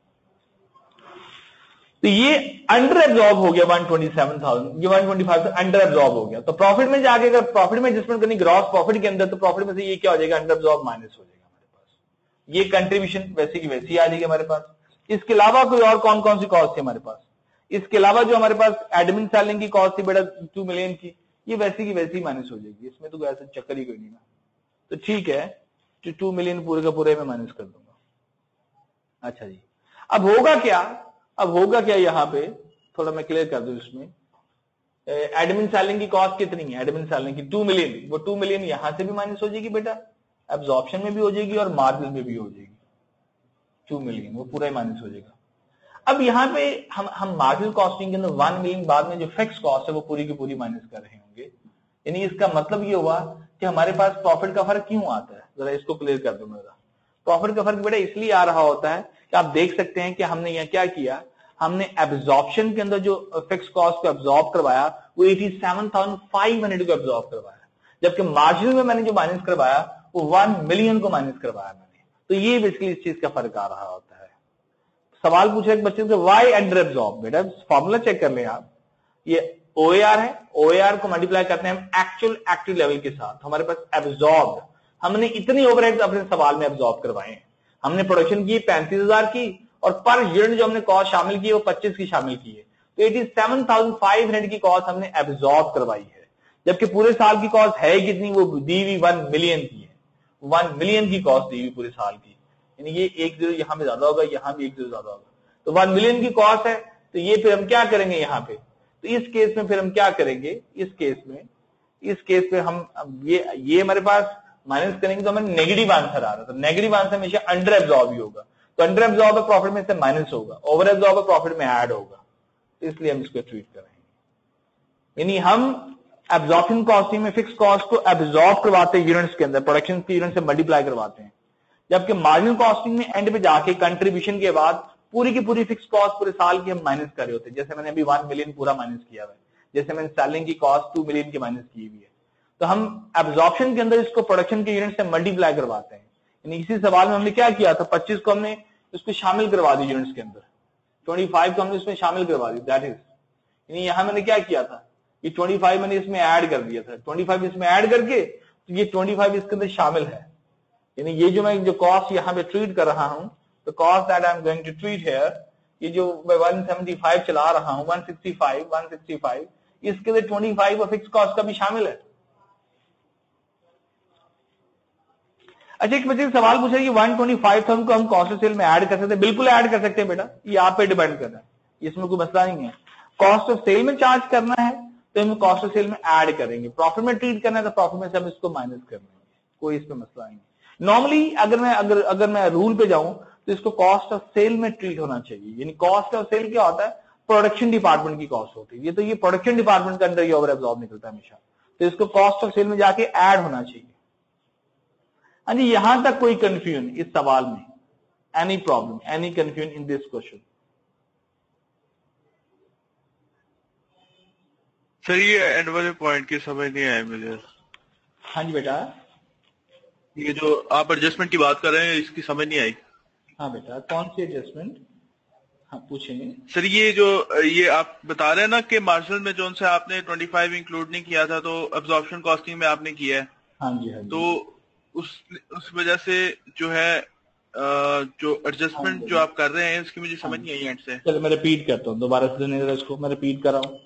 तो ये अंडर एब्जॉर्ब हो गया वन ट्वेंटी सेवन थाउजेंड, ये one twenty five under absorb हो गया, तो प्रॉफिट में जाके अगर प्रॉफिट में एडजस्टमेंट करनी ग्रॉस प्रॉफिट के अंदर, तो प्रॉफिट में से ये क्या हो जाएगा, अंडर एब्जॉर्ब माइनस हो जाएगा हमारे पास, ये कंट्रीब्यूशन वैसी की वैसी आ जाएगी हमारे पास। इसके अलावा कोई और कौन कौन सी कॉस्ट थी हमारे पास, इसके अलावा जो हमारे पास एडमिन सेलिंग की कॉस्ट थी बेटा टू मिलियन की, ये वैसी की वैसी माइनस हो जाएगी, इसमें तो ऐसा चक्कर ही कोई नहीं ना, तो ठीक है, तो टू मिलियन पूरे का पूरे में माइनस कर दूंगा। अच्छा जी, अब होगा क्या, अब होगा क्या यहां पे थोड़ा मैं क्लियर कर दूं, इसमें एडमिन सेलिंग की कॉस्ट कितनी है, एडमिन सेलिंग की टू मिलियन, वो टू मिलियन यहां से भी माइनस हो जाएगी बेटा, एब्जॉर्प्शन में भी हो जाएगी और मार्जिन में भी हो जाएगी, टू मिलियन वो पूरा ही माइनस हो जाएगा। अब यहां पे हम हम मार्जिनल कॉस्टिंग के अंदर वन मिलियन बाद में जो फिक्स कॉस्ट है वो पूरी की पूरी माइनस कर रहे होंगे, यानी इसका मतलब ये हुआ कि हमारे पास प्रॉफिट का फर्क क्यों आता है, जरा इसको क्लियर कर दो मेरा। प्रॉफिट का फर्क बेटा इसलिए आ रहा होता है कि आप देख सकते हैं कि हमने यहां क्या किया, हमने एब्जॉर्प्शन के अंदर जो फिक्स कॉस्ट को एब्जॉर्ब करवाया वो सत्तासी हज़ार पाँच सौ को एब्जॉर्ब करवाया, जबकि मार्जिन में मैंने जो माइनस करवाया वो वन मिलियन को माइनस करवाया मैंने, तो ये बेसिकली इस चीज का फर्क आ रहा होता है। सवाल पूछा एक बच्चे से, वाई अंडर एब्जॉर्ब, बेटा फॉर्मूला चेक कर लें आप, ये ओएआर है, ओएआर को मल्टीप्लाई करते हैं हम एक्चुअल एक्टिव लेवल के साथ, हमारे पास एब्जॉर्ब, हमने इतनी ओवरहेड्स अपने सवाल में एब्जॉर्ब करवाए हैं, हमने प्रोडक्शन की पैंतीस हजार की और पर यूनिट जो हमने कॉस्ट शामिल की है वो पच्चीस की शामिल की है, तो सत्तासी हज़ार पाँच सौ की कॉस्ट हमने एब्जॉर्ब करवाई है, जबकि पूरे साल की कॉस्ट है कितनी, वो दी हुई वन मिलियन की है, वन मिलियन की कॉस्ट दी हुई पूरे साल की, यानी ये एक जीरो यहां पे ज्यादा होगा, यहां भी एक जीरो ज्यादा होगा, तो वन मिलियन की कॉस्ट है, तो ये फिर हम क्या करेंगे यहाँ पे, तो इस केस में फिर हम क्या करेंगे, इस केस में इस केस में हम ये ये हमारे पास माइनस करेंगे तो हमें नेगेटिव आंसर आ रहा है, तो नेगेटिव आंसर हमेशा अंडर एब्जॉर्ब ही होगा, तो अंडर एब्जॉर्ब है प्रॉफिट में से माइनस होगा, ओवर एब्जॉर्ब है प्रॉफिट में ऐड होगा, इसलिए हम इसको ट्रीट करेंगे, यानी हम एब्जॉर्प्शन कॉस्टिंग में फिक्स कॉस्ट को एब्जॉर्ब करवाते हैं यूनिट्स के अंदर, प्रोडक्शन की यूनिट से मल्टीप्लाई करवाते हैं, जबकि मार्जिनल कॉस्टिंग में एंड पे जाके कंट्रीब्यूशन के बाद पूरी की पूरी फिक्स कॉस्ट पूरे साल की हम माइनस कर रहे होते हैं, जैसे मैंने अभी वन मिलियन पूरा माइनस किया हुआ है, जैसे मैंने सेलिंग की कॉस्ट टू मिलियन की माइनस की हुई है, तो हम एब्जॉर्प्शन के अंदर इसको प्रोडक्शन के यूनिट से मल्टीप्लाई करवाते हैं, यानी इसी सवाल में हमने क्या किया था, पच्चीस को हमने उसको शामिल करवा दी यूनिट्स के अंदर, पच्चीस को हमने उसमें शामिल करवा दी, दैट इज, यानी यहां मैंने क्या किया था, ये पच्चीस मैंने इसमें ऐड कर दिया था, पच्चीस इसमें ऐड करके तो ये पच्चीस इसके अंदर शामिल है, यानी ये जो मैं जो कॉस्ट यहां पे ट्रीट कर रहा हूं, तो cost that I am going to treat here, ये जो मैं वन सेवेंटी फाइव चला रहा हूं, one sixty five, one sixty five, इसके अंदर पच्चीस और फिक्स कॉस्ट का भी शामिल है। अच्छा, एक बच्चे सवाल पूछा कि वन ट्वेंटी फाइव थाउजेंड को हम कॉस्ट ऑफ सेल में ऐड कर सकते हैं, बिल्कुल ऐड कर सकते हैं बेटा, ये आप पे डिपेंड कर रहा है, इसमें कोई मसला नहीं है। कॉस्ट ऑफ सेल में चार्ज करना है तो हम कॉस्ट ऑफ सेल में ऐड करेंगे। प्रॉफिट में ट्रीट करना है तो प्रॉफिट में से हम इसको माइनस कर देंगे, कोई इस पे मसला नहीं। नॉर्मली अगर मैं अगर अगर मैं रूल पे जाऊं तो इसको कॉस्ट ऑफ सेल में ट्रीट होना चाहिए। यानी कॉस्ट ऑफ सेल क्या होता है, प्रोडक्शन डिपार्टमेंट की कॉस्ट होती है, ये तो ये प्रोडक्शन डिपार्टमेंट के अंदर ये ओवर एब्जॉर्ब निकलता है हमेशा, तो इसको कॉस्ट ऑफ सेल में जाके ऐड होना चाहिए। हाँ जी, यहां तक कोई कंफ्यूजन इस सवाल में? Any problem, any confusion in this question? Sir ये एंड वाले पॉइंट की समझ नहीं आया मुझे। हाँ जी बेटा, ये जो आप एडजस्टमेंट की बात कर रहे हैं इसकी समझ नहीं आई। हाँ बेटा, कौन सी एडजस्टमेंट? हाँ पूछेंगे सर। ये जो ये आप बता रहे हैं ना कि मार्जिनल में जो से आपने पच्चीस इंक्लूड नहीं किया था तो एब्जॉर्प्शन कॉस्टिंग में आपने किया है। हाँ जी, हाँ जी। तो उस उस वजह से जो है जो एडजस्टमेंट हाँ जो आप कर रहे हैं उसकी मुझे समझ नहीं आई एंड से। चलो मैं रिपीट करता हूँ दोबारा से, नहीं जरा इसको मैं रिपीट कर रहा हूँ।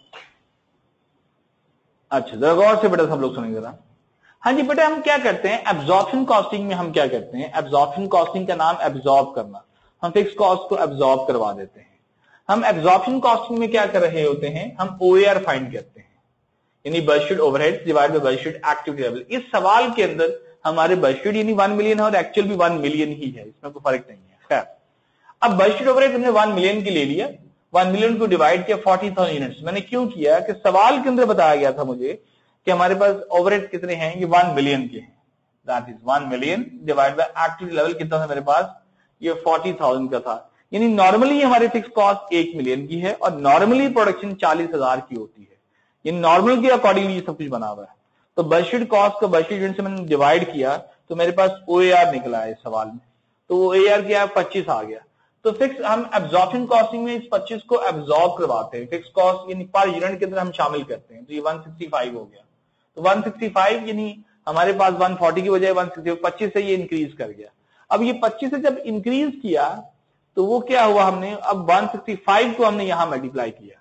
अच्छा जरा गौर से बेटा सब लोग सुनेंगे जरा। हाँ जी बेटा, हम क्या करते हैं एब्जॉर्प्शन कॉस्टिंग में, हम क्या करते हैं एब्जॉर्प्शन कॉस्टिंग का नाम एब्जॉर्ब करना, हम फिक्स कॉस्ट को एब्जॉर्ब करवा देते हैं। हम एब्जॉर्प्शन कॉस्टिंग में क्या कर रहे होते हैं, हम ओएआर फाइंड करते हैं, यानी budgeted overheads divided by budgeted activity level. इस सवाल के अंदर हमारे बजटेड यानी वन मिलियन है और एक्चुअल भी वन मिलियन ही है, इसमें कोई फर्क नहीं है। खैर, अब बजटेड ओवरहेड हमने वन मिलियन की ले लिया, वन मिलियन को डिवाइड किया फोर्टी थाउजेंड यूनिट्स। मैंने क्यों किया कि सवाल के अंदर बताया गया था मुझे कि हमारे पास ओवरहेड कितने हैं, ये वन मिलियन के हैं, that is one million divide by activity level कितना था मेरे पास, ये फोर्टी थाउजेंड का था। यानी नॉर्मली हमारे फिक्स कॉस्ट एक मिलियन की है और नॉर्मली प्रोडक्शन चालीस हजार की होती है। ये नॉर्मल के अकॉर्डिंगली ये सब कुछ बना हुआ है। तो बजटेड कॉस्ट को बजटेड यूनिट से मैंने डिवाइड किया तो मेरे पास ओएआर निकला है इस सवाल में, तो ओएआर क्या है, पच्चीस आ गया। तो फिक्स हम एब्जॉर्प्शन कॉस्टिंग में इस पच्चीस को एब्जॉर्ब करवाते हैं, फिक्स कॉस्ट यानी पर यूनिट के अंदर हम शामिल करते हैं, तो ये वन सिक्सटी फाइव हो गया। तो वन सिक्सटी फाइव यानी हमारे पास वन फोर्टी की बजाय वन सिक्सटी, पच्चीस से ये इंक्रीज कर गया। अब ये पच्चीस से जब इंक्रीज किया तो वो क्या हुआ, हमने अब वन सिक्सटी फाइव को हमने यहां मल्टीप्लाई किया,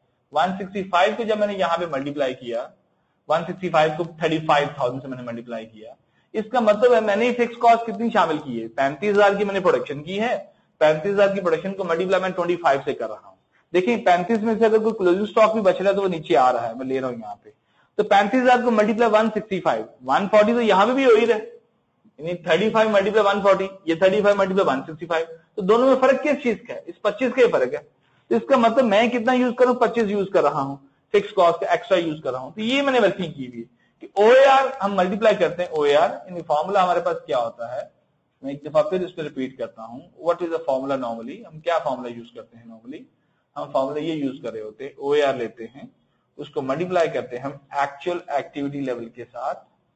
वन सिक्सटी फाइव को जब मैंने यहां पे मल्टीप्लाई किया, वन सिक्सटी फाइव को थर्टी फाइव थाउजेंड से मैंने मल्टीप्लाई किया। इसका मतलब है मैंने फिक्स कॉस्ट कितनी शामिल की है, पैंतीस हजार की मैंने प्रोडक्शन की है, पैंतीस हजार की प्रोडक्शन को मल्टीप्लाई मैं ट्वेंटी फाइव से कर रहा हूं। देखिए पैंतीस में से अगर कोई क्लोजिंग स्टॉक भी बच रहा है तो वो नीचे आ रहा है, मैं ले रहा हूं यहाँ पे। तो पैंतीस हजार को multiply one sixty five, one forty तो यहां पे भी हो ही रहा है, यानी thirty five multiply one forty, ये thirty five multiply one sixty five. तो दोनों में फर्क किस चीज का है, इस पच्चीस का ही फर्क है। तो इसका मतलब मैं कितना यूज कर रहा हूं, पच्चीस यूज कर रहा हूं, फिक्स कॉस्ट का एक्स्ट्रा यूज कर रहा हूं। तो ये मैंने वर्किंग की हुई कि ओएआर हम मल्टीप्लाई करते हैं, ओएआर यानी फॉर्मूला हमारे पास क्या होता है, मैं एक दफा फिर इस पर रिपीट करता हूं। What is the formula normally, हम क्या फॉर्मूला यूज करते हैं नॉर्मली, हम फॉर्मूला ये यूज कर रहे होते हैं, ओएआर लेते हैं, उसको मल्टीप्लाई करते हैं हम एक्चुअल एक्टिविटी लेवल के साथ,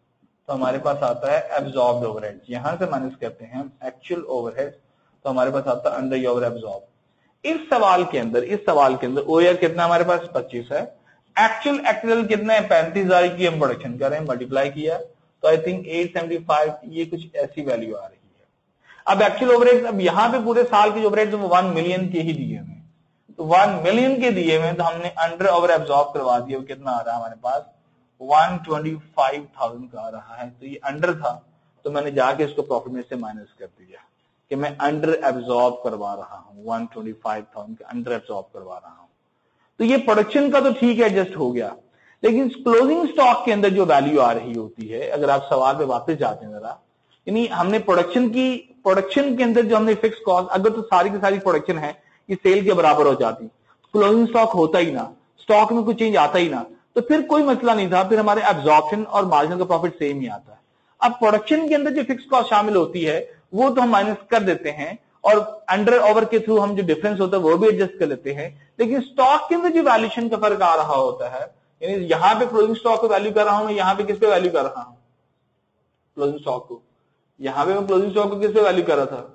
तो हमारे पास आता है एब्जॉर्ब्ड ओवरहेड। यहां से माइनस करते हैं हम एक्चुअल ओवरहेड, तो हमारे पास आता है अंडर ओवर एब्जॉर्ब। इस सवाल के अंदर इस सवाल के अंदर ओएआर कितना हमारे पास पच्चीस है, एक्चुअल एक्चुअल कितना है पैंतीस हजार की हम प्रोडक्शन कर रहे हैं, मल्टीप्लाई किया तो I think eight seventy five, ये कुछ ऐसी वैल्यू आ रही है। अब एक्चुअल ओवरहेड, अब यहाँ पे पूरे साल के ओवरहेड वन मिलियन के ही दिए हुए, तो वन मिलियन के दिए हुए तो हमने अंडर ओवर एब्जॉर्ब करवा दिया, वो कितना आ रहा है हमारे पास वन ट्वेंटी फाइव थाउजेंड का आ रहा है। तो ये अंडर था तो मैंने जाके इसको प्रॉफिट में से माइनस कर दिया कि मैं अंडर एब्जॉर्ब करवा रहा हूं, वन ट्वेंटी फाइव थाउजेंड का अंडर एब्जॉर्ब करवा रहा हूं। तो ये प्रोडक्शन का तो ठीक है एडजस्ट हो गया, लेकिन क्लोजिंग स्टॉक के अंदर जो वैल्यू आ रही होती है, अगर आप सवाल पे वापस जाते हैं जरा, यानी हमने प्रोडक्शन की प्रोडक्शन के अंदर जो हमने फिक्स कॉस्ट, अगर तो सारी की सारी प्रोडक्शन है ये सेल के बराबर हो जाती, क्लोजिंग स्टॉक होता ही ना, स्टॉक में कुछ चेंज आता ही ना, तो फिर कोई मसला नहीं था, फिर हमारे एब्जॉर्प्शन और मार्जिनल का प्रॉफिट सेम ही आता है। अब प्रोडक्शन के अंदर जो फिक्स कॉस्ट शामिल होती है वो तो हम माइनस कर देते हैं और अंडर ओवर के थ्रू हम जो डिफरेंस होता है वो भी एडजस्ट कर लेते हैं, लेकिन स्टॉक के अंदर जो वैल्यूएशन का फर्क आ रहा होता है, यानी यहां पे क्लोजिंग स्टॉक को वैल्यू कर रहा हूं, मैं यहां पे किस पे वैल्यू कर रहा हूं, क्लोजिंग स्टॉक को, यहां पे मैं क्लोजिंग स्टॉक को किस पे वैल्यू कर रहा था,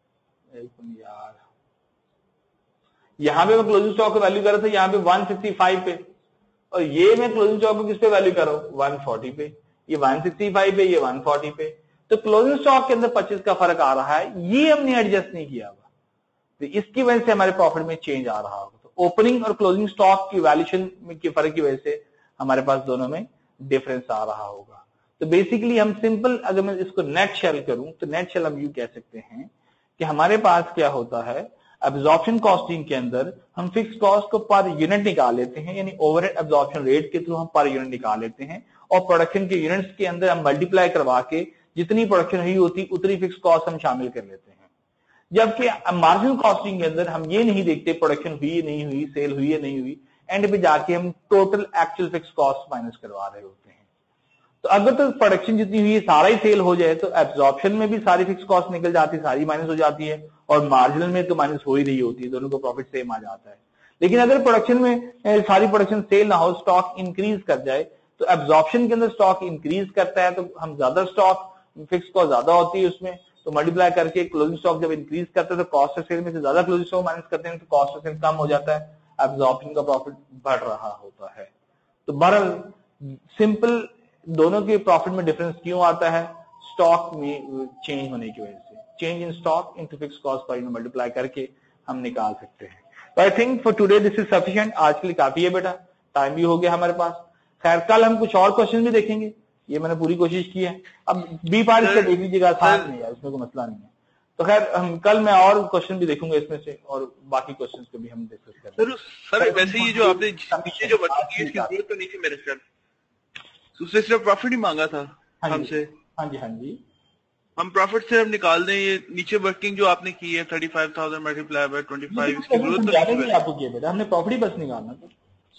एक मिनट यार, यहां पे मैं क्लोजिंग स्टॉक को वैल्यू कर रहा था यहां पे वन सिक्सटी फाइव पे, और ये मैं क्लोजिंग स्टॉक को किस पे वैल्यू कर रहा हूं, वन फोर्टी पे, ये वन सिक्सटी फाइव पे, ये वन फोर्टी पे। तो क्लोजिंग स्टॉक के अंदर पच्चीस का फर्क आ रहा है, ये हमने एडजस्ट नहीं किया हुआ, तो इसकी वजह से हमारे प्रॉफिट में चेंज आ रहा होगा। तो ओपनिंग और क्लोजिंग स्टॉक की वैल्यूएशन के फर्क की वजह से हमारे पास दोनों में डिफरेंस आ रहा होगा। तो बेसिकली हम सिंपल, अगर मैं इसको नेट शेल करूं तो नेट शेल हम यू कह सकते हैं कि हमारे पास क्या होता है, एब्जॉर्प्शन कॉस्टिंग के अंदर हम फिक्स कॉस्ट को पर यूनिट निकाल लेते हैं, यानी ओवरहेड एब्जॉर्प्शन रेट के थ्रू हम पर यूनिट निकाल लेते हैं और प्रोडक्शन के यूनिट्स के अंदर हम मल्टीप्लाई करवा के जितनी प्रोडक्शन हुई होती उतनी फिक्स कॉस्ट हम शामिल कर लेते हैं। जबकि मार्जिनल कॉस्टिंग के अंदर हम ये नहीं देखते प्रोडक्शन हुई है नहीं हुई, सेल हुई है नहीं हुई, एंड पे जाके हम total actual fix cost minus करवा रहे होते हैं। तो अगर तो प्रोडक्शन जितनी हुई है सारा ही सेल हो जाए तो एब्जॉर्प्शन में भी सारी फिक्स कॉस्ट निकल जाती है, सारी माइनस हो जाती है, और मार्जिनल में तो माइनस हो ही रही होती है, दोनों को प्रॉफिट सेम आ जाता है। लेकिन अगर प्रोडक्शन में सारी प्रोडक्शन सेल ना हो, स्टॉक इंक्रीज कर जाए, तो एब्जॉर्प्शन के अंदर स्टॉक इंक्रीज करता है तो हम ज्यादा स्टॉक फिक्स कॉस्ट ज्यादा होती है उसमें, तो मल्टीप्लाई करके क्लोजिंग स्टॉक जब इंक्रीज करते हैं तो कॉस्ट ऑफ सेल में से ज्यादा क्लोजिंग स्टॉक माइनस करते हैं तो कॉस्ट ऑफ सेल कम हो जाता है, एब्जॉर्प्शन का प्रॉफिट बढ़ रहा होता है। तो बहरहाल सिंपल दोनों के प्रॉफिट में डिफरेंस क्यों आता है? स्टॉक में चेंज होने की वजह से, change in stock into fix cost per unit multiply करके हम निकाल सकते हैं। तो I think for today this is sufficient, आज के लिए काफी है बेटा, टाइम भी हो गया हमारे पास। खैर कल हम कुछ और क्वेश्चन भी देखेंगे, ये मैंने पूरी कोशिश की है। अब बी पार्ट इसका देख लीजिएगा, साथ नहीं है, इसमें कोई मसला नहीं है। तो खैर हम कल मैं और क्वेश्चन भी देखूंगा इसमें से, और बाकी क्वेश्चंस को भी हम डिस्कस करेंगे। सर सर वैसे ये जो आपने नीचे जो वर्किंग की इसकी जरूरत तो नहीं थी मेरे ख्याल, उसने सिर्फ प्रॉफिट ही मांगा था हमसे। हाँ जी हाँ जी, हम प्रॉफिट से हम निकाल दें, ये नीचे वर्किंग जो आपने की है thirty five thousand multiply by twenty five, इसकी जरूरत तो नहीं है आपको किया बेटा, हमने प्रॉफिट ही बस निकालना था।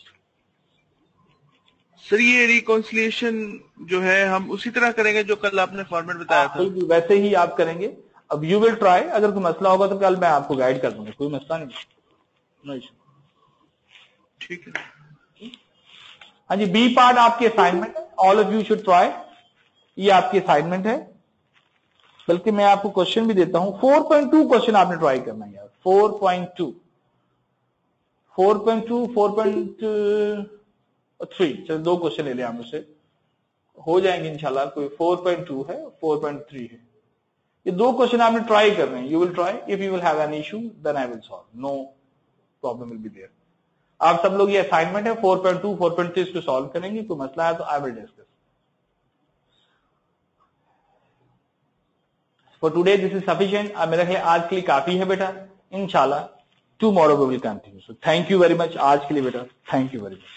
सर ये रिकॉन्सिलिएशन जो है हम उसी तरह करेंगे जो कल आपने फॉर्मेट बताया था, बिल्कुल वैसे ही आप करेंगे। अब यू विल ट्राई, अगर कोई मसला होगा तो कल मैं आपको गाइड कर दूंगा, कोई मसला नहीं। ठीक है। हाँ जी, बी पार्ट आपकी असाइनमेंट है, all of you should try, ये आपकी असाइनमेंट है। बल्कि मैं आपको क्वेश्चन भी देता हूं, फोर पॉइंट टू क्वेश्चन आपने ट्राई करना है यार, four point two, four point two, four point three, चलो दो क्वेश्चन ले लें आप मुझसे, हो जाएंगे इंशाल्लाह। कोई फोर पॉइंट टू है, फोर पॉइंट थ्री है, ये दो क्वेश्चन आपने ट्राई करने हैं। You will try, if you will have an issue then I will solve, no problem will be there. आप सब लोग ये असाइनमेंट है, four point two, four point three इसको सॉल्व करेंगे, कोई मसला है तो I will discuss. For today this is sufficient, अब मेरे ख्याल आज के लिए काफी है बेटा, इंशाल्लाह tomorrow we will continue. So thank you very much आज के लिए बेटा, थैंक यू वेरी मच।